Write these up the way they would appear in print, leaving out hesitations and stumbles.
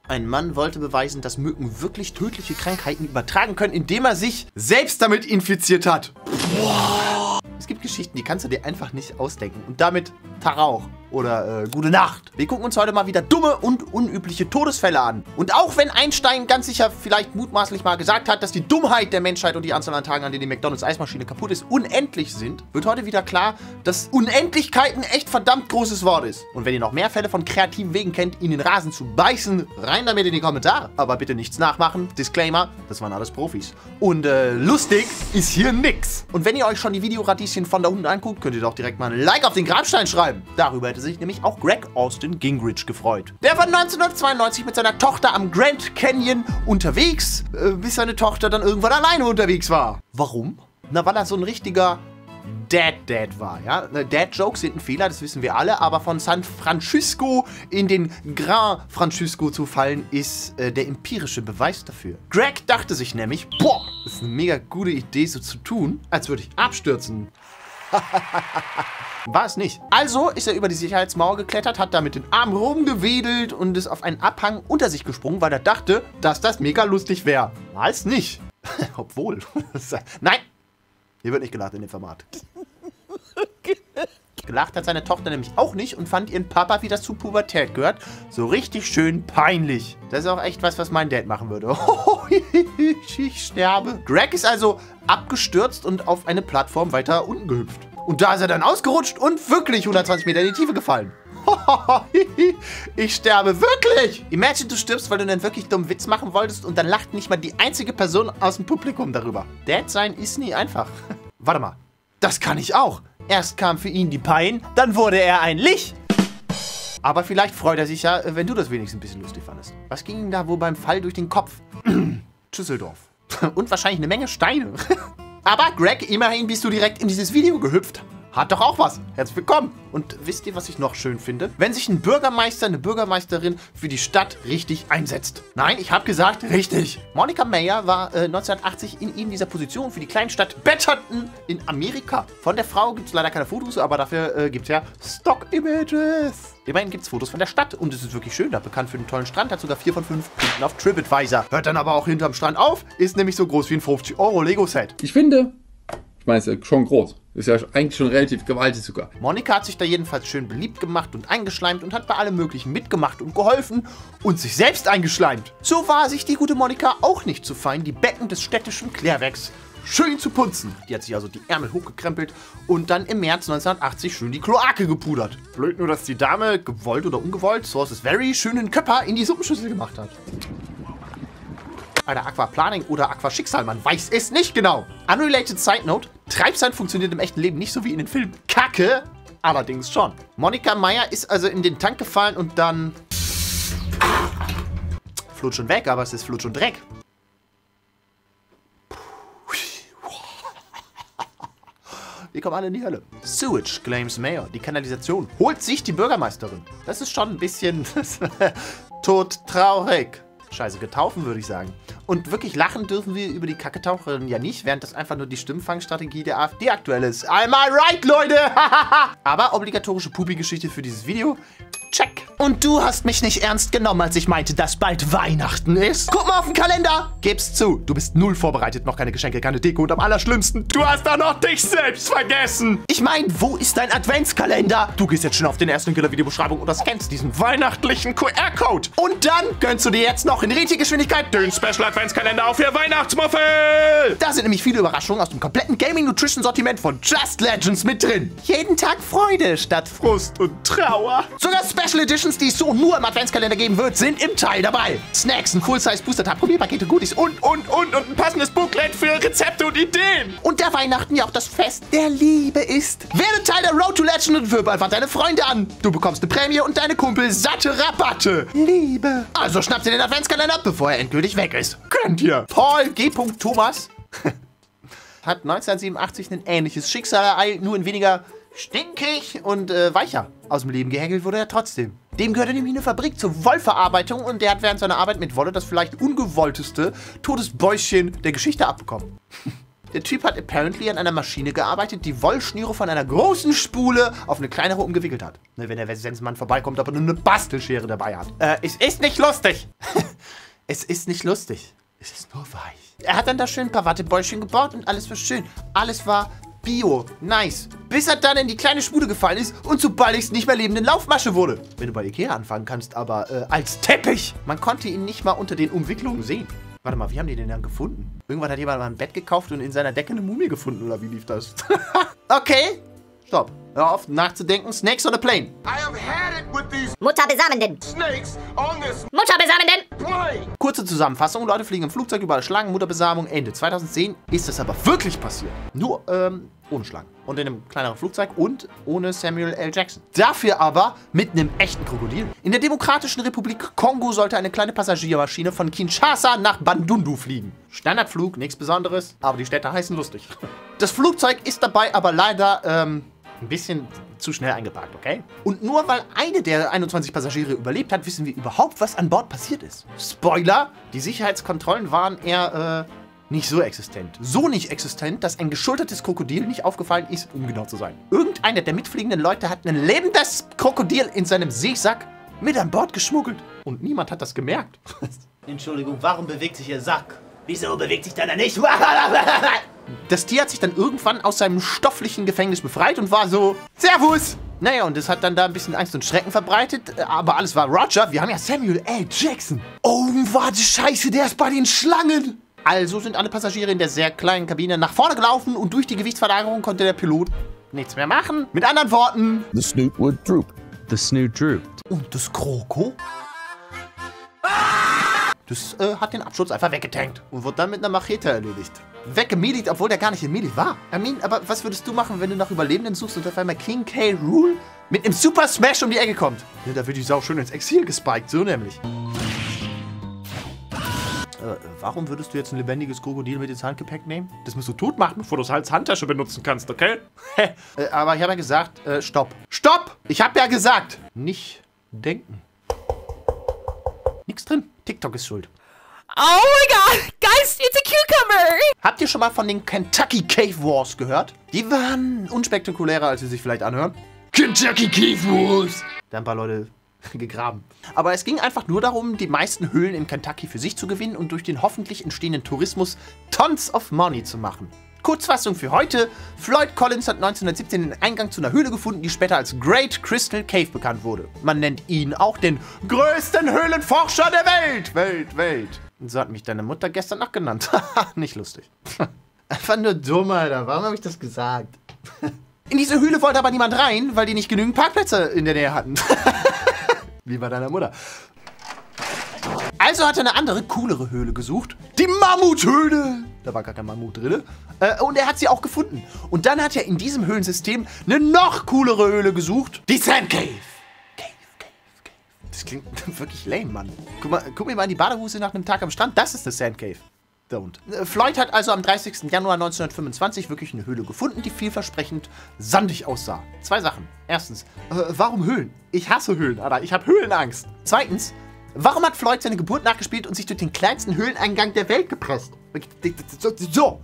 Ein Mann wollte beweisen, dass Mücken wirklich tödliche Krankheiten übertragen können, indem er sich selbst damit infiziert hat. Es gibt Geschichten, die kannst du dir einfach nicht ausdenken. Und damit Tarauch oder gute Nacht. Wir gucken uns heute mal wieder dumme und unübliche Todesfälle an. Und auch wenn Einstein ganz sicher vielleicht mutmaßlich mal gesagt hat, dass die Dummheit der Menschheit und die Anzahl an Tagen, an denen die McDonalds-Eismaschine kaputt ist, unendlich sind, wird heute wieder klar, dass Unendlichkeit ein echt verdammt großes Wort ist. Und wenn ihr noch mehr Fälle von kreativen Wegen kennt, ihn in den Rasen zu beißen, rein damit in die Kommentare. Aber bitte nichts nachmachen. Disclaimer, das waren alles Profis. Und lustig ist hier nix. Und wenn ihr euch schon die Videoradieschen von da unten anguckt, könnt ihr doch direkt mal ein Like auf den Grabstein schreiben. Darüber hätte sich nämlich auch Greg Austin Gingrich gefreut. Der war 1992 mit seiner Tochter am Grand Canyon unterwegs, bis seine Tochter dann irgendwann alleine unterwegs war. Warum? Na, weil er so ein richtiger Dad war, ja. Dad-Jokes sind ein Fehler, das wissen wir alle, aber von San Francisco in den Grand Francisco zu fallen, ist der empirische Beweis dafür. Greg dachte sich nämlich, boah, das ist eine mega gute Idee, so zu tun, als würde ich abstürzen. War es nicht. Also ist er über die Sicherheitsmauer geklettert, hat da mit den Armen rumgewedelt und ist auf einen Abhang unter sich gesprungen, weil er dachte, dass das mega lustig wäre. War es nicht. Obwohl. Nein! Hier wird nicht gelacht in dem Format. Gelacht hat seine Tochter nämlich auch nicht und fand ihren Papa, wie das zu Pubertät gehört, so richtig schön peinlich. Das ist auch echt was mein Dad machen würde. Ich sterbe. Greg ist also abgestürzt und auf eine Plattform weiter unten gehüpft. Und da ist er dann ausgerutscht und wirklich 120 Meter in die Tiefe gefallen. Ich sterbe wirklich! Imagine, du stirbst, weil du einen wirklich dummen Witz machen wolltest und dann lacht nicht mal die einzige Person aus dem Publikum darüber. Dad sein ist nie einfach. Warte mal, das kann ich auch. Erst kam für ihn die Pein, dann wurde er ein Licht. Aber vielleicht freut er sich ja, wenn du das wenigstens ein bisschen lustig fandest. Was ging ihm da wohl beim Fall durch den Kopf? Düsseldorf. Und wahrscheinlich eine Menge Steine. Aber Greg, immerhin bist du direkt in dieses Video gehüpft. Hat doch auch was. Herzlich willkommen. Und wisst ihr, was ich noch schön finde? Wenn sich ein Bürgermeister, eine Bürgermeisterin für die Stadt richtig einsetzt. Nein, ich habe gesagt, richtig. Monica Mayer war 1980 in eben dieser Position für die Kleinstadt Betterton in Amerika. Von der Frau gibt es leider keine Fotos, aber dafür gibt es ja Stock-Images. Immerhin gibt es Fotos von der Stadt und es ist wirklich schön, da bekannt für den tollen Strand, hat sogar 4 von 5 Punkten auf TripAdvisor. Hört dann aber auch hinterm Strand auf, ist nämlich so groß wie ein 50€ Lego-Set. Ich finde, ich meine, es ist ja schon groß. Ist ja eigentlich schon relativ gewaltig sogar. Monika hat sich da jedenfalls schön beliebt gemacht und eingeschleimt und hat bei allem Möglichen mitgemacht und geholfen und sich selbst eingeschleimt. So war sich die gute Monika auch nicht zu fein, die Becken des städtischen Klärwerks schön zu putzen. Die hat sich also die Ärmel hochgekrempelt und dann im März 1980 schön die Kloake gepudert. Blöd nur, dass die Dame, gewollt oder ungewollt, Sources Very, schönen Köpper in die Suppenschüssel gemacht hat. Alter, Aquaplaning oder Aquaschicksal, man weiß es nicht genau. Unrelated Side Note, Treibsand funktioniert im echten Leben nicht so wie in den Filmen. Kacke, allerdings schon. Monica Mayer ist also in den Tank gefallen und dann Flutsch und weg, aber es ist Flutsch und Dreck. Wir kommen alle in die Hölle. Sewage, claims Mayor. Die Kanalisation holt sich die Bürgermeisterin. Das ist schon ein bisschen todtraurig. Scheiße, getaufen, würde ich sagen. Und wirklich lachen dürfen wir über die Kacketaucherin ja nicht, während das einfach nur die Stimmfangstrategie der AfD aktuell ist. Am I right, Leute? Aber obligatorische Pupi-Geschichte für dieses Video. Check. Und du hast mich nicht ernst genommen, als ich meinte, dass bald Weihnachten ist? Guck mal auf den Kalender. Gib's zu. Du bist null vorbereitet. Noch keine Geschenke, keine Deko und am allerschlimmsten, du hast da noch dich selbst vergessen. Ich meine, wo ist dein Adventskalender? Du gehst jetzt schon auf den ersten Link in der Videobeschreibung und scannst diesen weihnachtlichen QR-Code. Und dann gönnst du dir jetzt noch in richtiger Geschwindigkeit den Special Adventskalender auf ihr Weihnachtsmuffel. Da sind nämlich viele Überraschungen aus dem kompletten Gaming-Nutrition-Sortiment von Just Legends mit drin. Jeden Tag Freude statt Frust und Trauer. Sogar Special Editions, die es so nur im Adventskalender geben wird, sind im Teil dabei. Snacks, ein Full-Size-Booster-Tab, Probierpakete, Goodies und ein passendes Booklet für Rezepte und Ideen. Und da Weihnachten ja auch das Fest der Liebe ist. Werde Teil der Road to Legend und wirb einfach deine Freunde an. Du bekommst eine Prämie und deine Kumpel satte Rabatte. Liebe. Also schnappt dir den Adventskalender, bevor er endgültig weg ist. Könnt ihr. Paul G. Thomas hat 1987 ein ähnliches Schicksal ereilt, nur in weniger stinkig und weicher. Aus dem Leben gehäkelt wurde er trotzdem. Dem gehörte nämlich eine Fabrik zur Wollverarbeitung und der hat während seiner Arbeit mit Wolle das vielleicht ungewollteste Todesbäuschen der Geschichte abbekommen. Der Typ hat apparently an einer Maschine gearbeitet, die Wollschnüre von einer großen Spule auf eine kleinere umgewickelt hat. Ne, wenn der Sensmann vorbeikommt, aber nur eine Bastelschere dabei hat. Es ist nicht lustig. Es ist nicht lustig. Es ist nur weich. Er hat dann da schön ein paar Wattebäuschen gebaut und alles war schön. Alles war Bio. Nice. Bis er dann in die kleine Spule gefallen ist und zu baldigst nicht mehr lebenden Laufmasche wurde. Wenn du bei Ikea anfangen kannst, aber als Teppich. Man konnte ihn nicht mal unter den Umwicklungen sehen. Warte mal, wie haben die den dann gefunden? Irgendwann hat jemand mal ein Bett gekauft und in seiner Decke eine Mumie gefunden, oder wie lief das? Okay. Stopp. Hör auf nachzudenken. Snakes on a plane. I have had it with these Mutterbesamenden. snakes on this Mutterbesamenden. plane. Kurze Zusammenfassung. Leute fliegen im Flugzeug, überall Schlangen, Mutterbesamung. Ende 2010 ist es aber wirklich passiert. Nur, ohne Schlangen. Und in einem kleineren Flugzeug und ohne Samuel L. Jackson. Dafür aber mit einem echten Krokodil. In der Demokratischen Republik Kongo sollte eine kleine Passagiermaschine von Kinshasa nach Bandundu fliegen. Standardflug, nichts Besonderes, aber die Städte heißen lustig. Das Flugzeug ist dabei aber leider, ein bisschen zu schnell eingeparkt, okay? Und nur weil eine der 21 Passagiere überlebt hat, wissen wir überhaupt, was an Bord passiert ist. Spoiler, die Sicherheitskontrollen waren eher, nicht so existent. So nicht existent, dass ein geschultertes Krokodil nicht aufgefallen ist, um genau zu sein. Irgendeiner der mitfliegenden Leute hat ein lebendes Krokodil in seinem Seesack mit an Bord geschmuggelt. Und niemand hat das gemerkt. Entschuldigung, warum bewegt sich Ihr Sack? Wieso bewegt sich deiner nicht? Das Tier hat sich dann irgendwann aus seinem stofflichen Gefängnis befreit und war so, Servus! Naja, und es hat dann da ein bisschen Angst und Schrecken verbreitet, aber alles war Roger. Wir haben ja Samuel L. Jackson. Oh, warte, Scheiße, der ist bei den Schlangen. Also sind alle Passagiere in der sehr kleinen Kabine nach vorne gelaufen und durch die Gewichtsverlagerung konnte der Pilot nichts mehr machen. Mit anderen Worten, The snoot would droop. The snoot drooped. und das Kroko? Das hat den Absturz einfach weggetankt und wurde dann mit einer Machete erledigt. Weggemedit, obwohl der gar nicht gemedit war. I mean, aber was würdest du machen, wenn du nach Überlebenden suchst und auf einmal King K. Rool mit einem Super Smash um die Ecke kommt? Ja, da wird die Sau schön ins Exil gespiked, so nämlich. Warum würdest du jetzt ein lebendiges Krokodil mit ins Handgepäck nehmen? Das musst du tot machen, bevor du es als Handtasche benutzen kannst, okay? Aber ich habe ja gesagt, stopp. Stopp! Ich habe ja gesagt, nicht denken. Nix drin. TikTok ist schuld. Oh my god, guys, it's a cucumber. Habt ihr schon mal von den Kentucky Cave Wars gehört? Die waren unspektakulärer, als sie sich vielleicht anhören. Kentucky Cave Wars! Da haben ein paar Leute gegraben. Aber es ging einfach nur darum, die meisten Höhlen in Kentucky für sich zu gewinnen und durch den hoffentlich entstehenden Tourismus tons of money zu machen. Kurzfassung für heute. Floyd Collins hat 1917 den Eingang zu einer Höhle gefunden, die später als Great Crystal Cave bekannt wurde. Man nennt ihn auch den größten Höhlenforscher der Welt. Welt. Und so hat mich deine Mutter gestern noch genannt. Nicht lustig. Einfach nur dumm, Alter. Warum habe ich das gesagt? In diese Höhle wollte aber niemand rein, weil die nicht genügend Parkplätze in der Nähe hatten. Wie bei deiner Mutter. Also hat er eine andere, coolere Höhle gesucht. Die Mammuthöhle. Da war gar kein Mammut drin. Und er hat sie auch gefunden. Und dann hat er in diesem Höhlensystem eine noch coolere Höhle gesucht. Die Sand Cave. Cave. Das klingt wirklich lame, Mann. Guck mir mal in die Badehose nach einem Tag am Strand. Das ist eine Sand Cave. Don't. Floyd hat also am 30. Januar 1925 wirklich eine Höhle gefunden, die vielversprechend sandig aussah. Zwei Sachen. Erstens, warum Höhlen? Ich hasse Höhlen, Alter. Ich habe Höhlenangst. Zweitens, warum hat Floyd seine Geburt nachgespielt und sich durch den kleinsten Höhleneingang der Welt gepresst? So.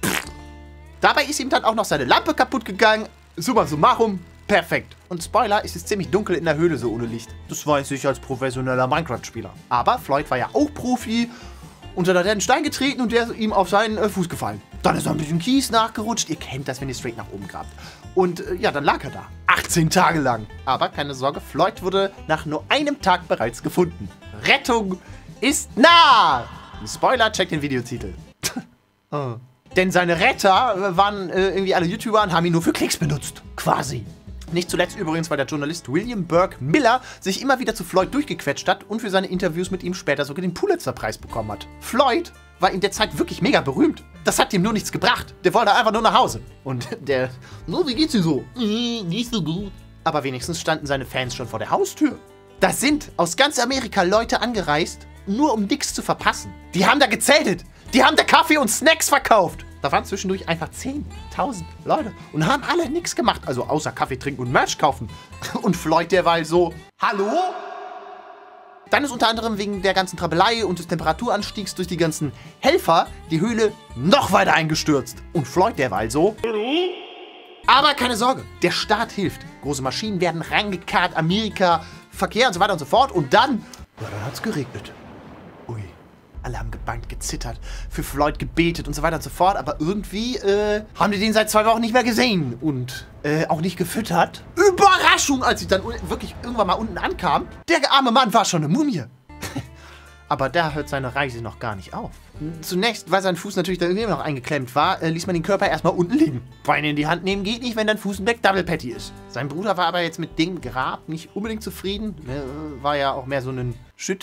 Dabei ist ihm dann auch noch seine Lampe kaputt gegangen. Summa summarum, perfekt. Und Spoiler, es ist ziemlich dunkel in der Höhle so ohne Licht. Das weiß ich als professioneller Minecraft-Spieler. Aber Floyd war ja auch Profi. Und dann hat er einen Stein getreten und der ist ihm auf seinen Fuß gefallen. Dann ist noch ein bisschen Kies nachgerutscht. Ihr kennt das, wenn ihr straight nach oben grabt. Und ja, dann lag er da. 18 Tage lang. Aber keine Sorge, Floyd wurde nach nur einem Tag bereits gefunden. Rettung ist nah! Spoiler, checkt den Videotitel. Oh. Denn seine Retter waren irgendwie alle YouTuber und haben ihn nur für Klicks benutzt. Quasi. Nicht zuletzt übrigens, weil der Journalist William Burke Miller sich immer wieder zu Floyd durchgequetscht hat und für seine Interviews mit ihm später sogar den Pulitzer-Preis bekommen hat. Floyd war in der Zeit wirklich mega berühmt. Das hat ihm nur nichts gebracht. Der wollte einfach nur nach Hause. Und der, wie geht's dir so? Nicht so gut. Aber wenigstens standen seine Fans schon vor der Haustür. Da sind aus ganz Amerika Leute angereist, nur um nichts zu verpassen. Die haben da gezeltet. Die haben da Kaffee und Snacks verkauft. Da waren zwischendurch einfach 10.000 Leute und haben alle nichts gemacht. Also außer Kaffee trinken und Merch kaufen. Und Floyd derweil so, hallo? Dann ist unter anderem wegen der ganzen Trabelei und des Temperaturanstiegs durch die ganzen Helfer die Höhle noch weiter eingestürzt. Und Floyd derweil so. Aber keine Sorge, der Staat hilft. Große Maschinen werden reingekarrt, Amerika, Verkehr und so weiter und so fort. Und dann hat es geregnet. Ui, alle haben gebangt, gezittert, für Floyd gebetet und so weiter und so fort. Aber irgendwie haben die den seit 2 Wochen nicht mehr gesehen und auch nicht gefüttert. Überraschung, als ich dann wirklich irgendwann mal unten ankam. Der arme Mann war schon eine Mumie. Aber da hört seine Reise noch gar nicht auf. Zunächst, weil sein Fuß natürlich da irgendwie noch eingeklemmt war, ließ man den Körper erstmal unten liegen. Beine in die Hand nehmen geht nicht, wenn dein Fuß ein Double Patty ist. Sein Bruder war aber jetzt mit dem Grab nicht unbedingt zufrieden. War ja auch mehr so ein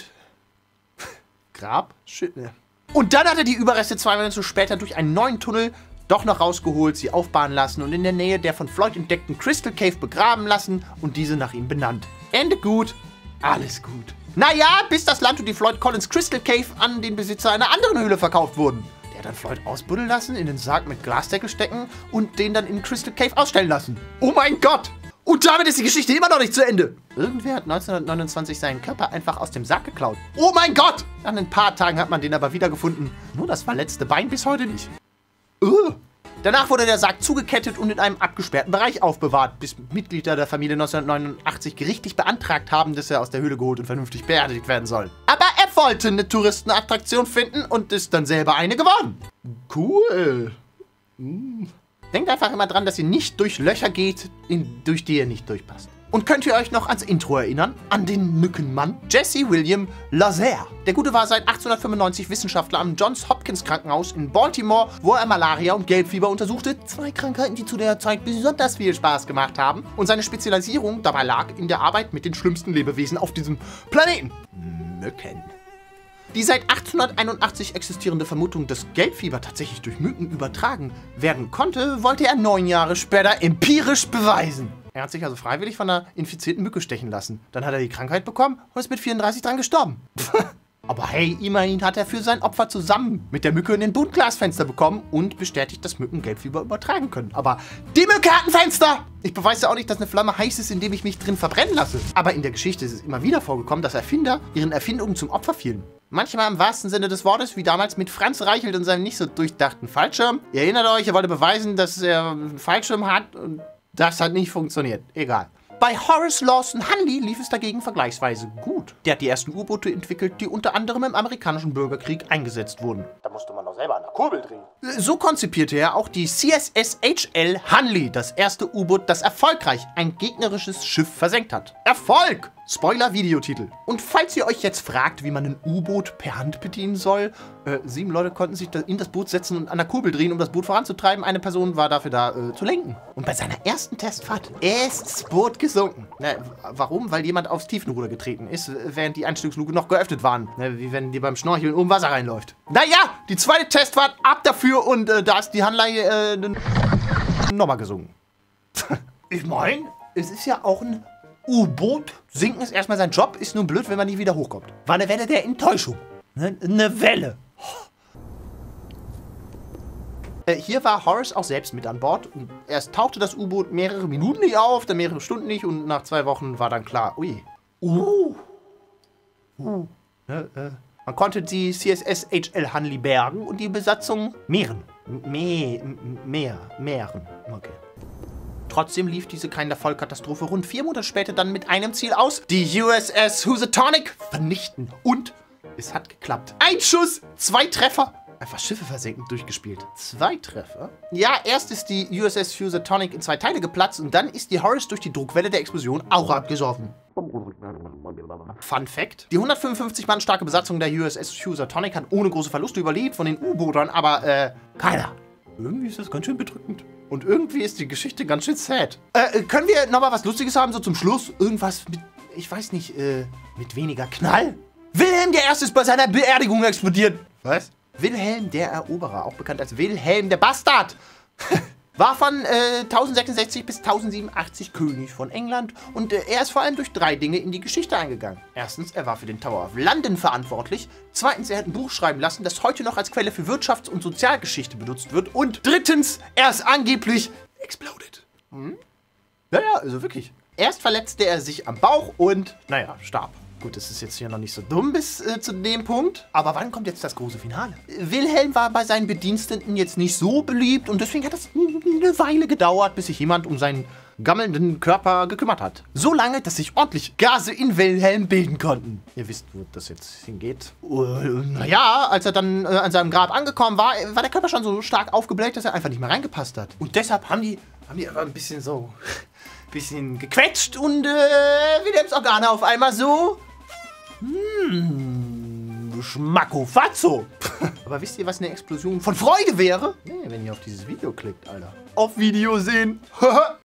Grab? Und dann hat er die Überreste 2 Monate später durch einen neuen Tunnel doch noch rausgeholt, sie aufbauen lassen und in der Nähe der von Floyd entdeckten Crystal Cave begraben lassen und diese nach ihm benannt. Ende gut, alles gut. Naja, bis das Land und die Floyd Collins Crystal Cave an den Besitzer einer anderen Höhle verkauft wurden. Der hat dann Floyd ausbuddeln lassen, in den Sarg mit Glasdeckel stecken und den dann in Crystal Cave ausstellen lassen. Oh mein Gott! Und damit ist die Geschichte immer noch nicht zu Ende. Irgendwer hat 1929 seinen Körper einfach aus dem Sarg geklaut. Oh mein Gott! Nach ein paar Tagen hat man den aber wiedergefunden. Nur das verletzte Bein bis heute nicht. Danach wurde der Sarg zugekettet und in einem abgesperrten Bereich aufbewahrt, bis Mitglieder der Familie 1989 gerichtlich beantragt haben, dass er aus der Höhle geholt und vernünftig beerdigt werden soll. Aber er wollte eine Touristenattraktion finden und ist dann selber eine geworden. Cool. Denkt einfach immer dran, dass ihr nicht durch Löcher geht, durch die ihr nicht durchpasst. Und könnt ihr euch noch ans Intro erinnern? An den Mückenmann? Jesse William Lazare. Der Gute war seit 1895 Wissenschaftler am Johns Hopkins Krankenhaus in Baltimore, wo er Malaria und Gelbfieber untersuchte. 2 Krankheiten, die zu der Zeit besonders viel Spaß gemacht haben. Und seine Spezialisierung dabei lag in der Arbeit mit den schlimmsten Lebewesen auf diesem Planeten. Mücken. Die seit 1881 existierende Vermutung, dass Gelbfieber tatsächlich durch Mücken übertragen werden konnte, wollte er 9 Jahre später empirisch beweisen. Er hat sich also freiwillig von einer infizierten Mücke stechen lassen. Dann hat er die Krankheit bekommen und ist mit 34 dran gestorben. Aber hey, immerhin hat er für sein Opfer zusammen mit der Mücke in den Buntglasfenster bekommen und bestätigt, dass Mücken Gelbfieber übertragen können. Aber die Mücke hat ein Fenster! Ich beweise ja auch nicht, dass eine Flamme heiß ist, indem ich mich drin verbrennen lasse. Aber in der Geschichte ist es immer wieder vorgekommen, dass Erfinder ihren Erfindungen zum Opfer fielen. Manchmal im wahrsten Sinne des Wortes, wie damals mit Franz Reichelt und seinem nicht so durchdachten Fallschirm. Ihr erinnert euch, er wollte beweisen, dass er einen Fallschirm hat und das hat nicht funktioniert. Egal. Bei Horace Lawson Hunley lief es dagegen vergleichsweise gut. Der hat die ersten U-Boote entwickelt, die unter anderem im amerikanischen Bürgerkrieg eingesetzt wurden. Da musste man doch selber an der Kurbel drehen. So konzipierte er auch die CSS HL Hunley, das erste U-Boot, das erfolgreich ein gegnerisches Schiff versenkt hat. Erfolg! Spoiler-Videotitel. Und falls ihr euch jetzt fragt, wie man ein U-Boot per Hand bedienen soll, 7 Leute konnten sich in das Boot setzen und an der Kurbel drehen, um das Boot voranzutreiben. Eine Person war dafür da, zu lenken. Und bei seiner ersten Testfahrt ist das Boot gesunken. Na, warum? Weil jemand aufs Tiefenruder getreten ist, während die Einstiegsluke noch geöffnet waren. Na, wie wenn dir beim Schnorcheln oben Wasser reinläuft. Naja, die zweite Testfahrt, ab dafür und da ist die Handleihe nochmal gesunken. Ich meine, es ist ja auch ein U-Boot. Sinken ist erstmal sein Job, ist nur blöd, wenn man nie wieder hochkommt. War eine Welle der Enttäuschung. Eine Welle. Hier war Horace auch selbst mit an Bord. Erst tauchte das U-Boot mehrere Minuten nicht auf, dann mehrere Stunden nicht und nach 2 Wochen war dann klar, ui. Man konnte die CSS HL Hunley bergen und die Besatzung mehren. Mehren. Okay. Trotzdem lief diese keine Vollkatastrophe rund 4 Monate später dann mit einem Ziel aus. Die USS Housatonic vernichten. Und es hat geklappt. 1 Schuss, 2 Treffer. Einfach Schiffe versenken durchgespielt. 2 Treffer? Ja, erst ist die USS Housatonic in 2 Teile geplatzt und dann ist die Horace durch die Druckwelle der Explosion auch abgesoffen. Fun Fact: Die 155 Mann starke Besatzung der USS Housatonic hat ohne große Verluste überlebt von den U-Bootern, aber keiner. Irgendwie ist das ganz schön bedrückend. Und irgendwie ist die Geschichte ganz schön sad. Können wir nochmal was Lustiges haben, so zum Schluss? Irgendwas mit, ich weiß nicht, mit weniger Knall? Wilhelm I. ist bei seiner Beerdigung explodiert. Was? Wilhelm der Eroberer, auch bekannt als Wilhelm der Bastard. War von 1066 bis 1087 König von England und er ist vor allem durch 3 Dinge in die Geschichte eingegangen. Erstens, er war für den Tower of London verantwortlich. Zweitens, er hat ein Buch schreiben lassen, das heute noch als Quelle für Wirtschafts- und Sozialgeschichte benutzt wird. Und drittens, er ist angeblich exploded. Ja, also wirklich. Erst verletzte er sich am Bauch und, naja, starb. Gut, das ist jetzt hier noch nicht so dumm bis zu dem Punkt. Aber wann kommt jetzt das große Finale? Wilhelm war bei seinen Bediensteten jetzt nicht so beliebt und deswegen hat es eine Weile gedauert, bis sich jemand um seinen gammelnden Körper gekümmert hat. So lange, dass sich ordentlich Gase in Wilhelm bilden konnten. Ihr wisst, wo das jetzt hingeht. Naja, als er dann an seinem Grab angekommen war, war der Körper schon so stark aufgebläht, dass er einfach nicht mehr reingepasst hat. Und deshalb haben die aber ein bisschen so... bisschen gequetscht und Wilhelms Organe auf einmal so... Schmackofatzo. Aber wisst ihr, was eine Explosion von Freude wäre? Nee, wenn ihr auf dieses Video klickt, Alter. Auf Video sehen.